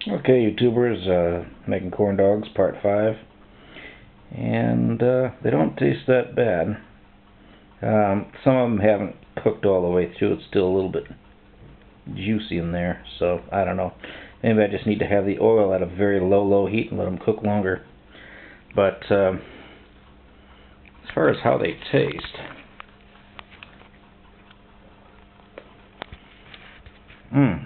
Okay, YouTubers, making corn dogs, part 5. And they don't taste that bad. Some of them haven't cooked all the way through. It's still a little bit juicy in there, so I don't know. Maybe I just need to have the oil at a very low heat and let them cook longer. But as far as how they taste,